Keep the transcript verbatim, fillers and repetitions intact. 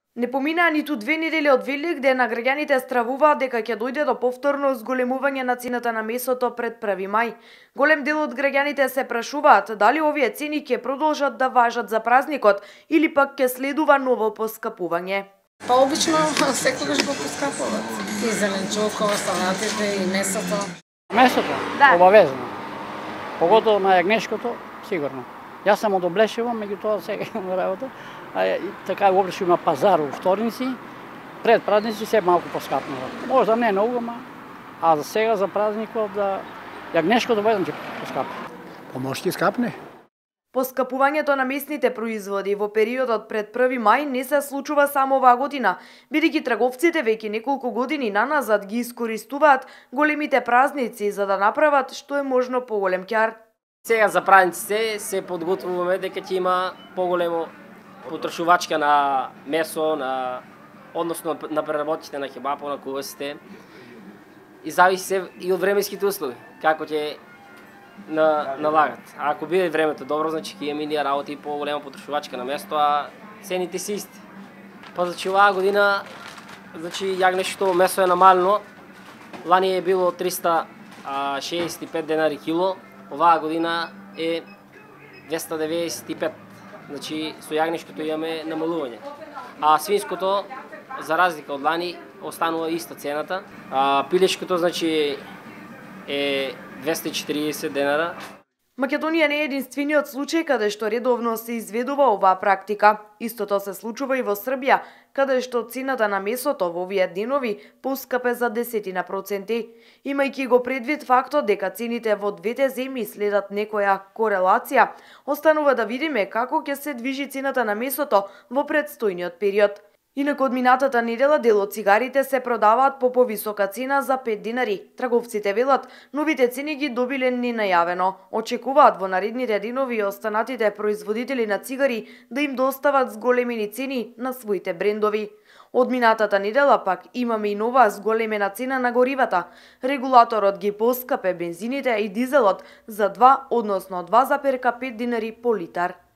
Не поминаа ниту две недели од Великден, а граѓаните стравуваат дека ќе дојде до повторно зголемување на цената на месото пред први мај. Голем дел од граѓаните се прашуваат дали овие цени ќе продолжат да важат за празникот или пак ќе следува ново поскапување. Па обично секогаш го поскапуваат. И зеленчукот, салатите и месото. Месото? Да. Обавезно. Поготово на јагнешкото, сигурно. Јас сам од Облешево, меѓутоа сега имам работа. А, и, така Облешево има пазар у вторници. Пред празници се малку поскапнува. Може да не многу, а за сега за празникот да јагнешкото бедам ќе поскапи. Па може ќе скапне. Поскапувањето на месните производи во периодот пред први мај не се случува само оваа година, бидејќи трговците веќе неколку години наназад ги искористуваат големите празници за да направат што е можно поголем ќар. Сега за празниците се подготвуваме дека ќе има поголемо потрошувачка на месо, на односно на преработките на хебапо, на кувасите. И зависи се и од временските услови, како ќе на налагат. А ако биде времето добро, значи ќе имаме ние работи по голема потрошувачка на место, а цените се исти. Па значи оваа година значи јагнешкото месо е намалено. Лани е било триста шеесет и пет денари кило, оваа година е двеста деветдесет и пет. Значи со јагнешкото имаме намалување. А свинското за разлика од лани останува иста цената. А пилешкото значи е двеста и четириесет денара. Македонија не е единствениот случај каде што редовно се изведува оваа практика. Истото се случува и во Србија, каде што цената на месото во овие денови поскапе за десетина проценти. Имајќи го предвид фактот дека цените во двете земји следат некоја корелација, останува да видиме како ќе се движи цената на месото во предстојниот период. Инаку од минатата недела дел од цигарите се продаваат по повисока цена за пет динари. Трговците велат, новите цени ги добиле ненајавено. Очекуваат во наредните денови останатите производители на цигари да им достават зголемени цени на своите брендови. Од минатата недела пак имаме и нова зголемена цена на горивата. Регулаторот ги поскапе бензините и дизелот за два, односно два запирка пет динари по литар.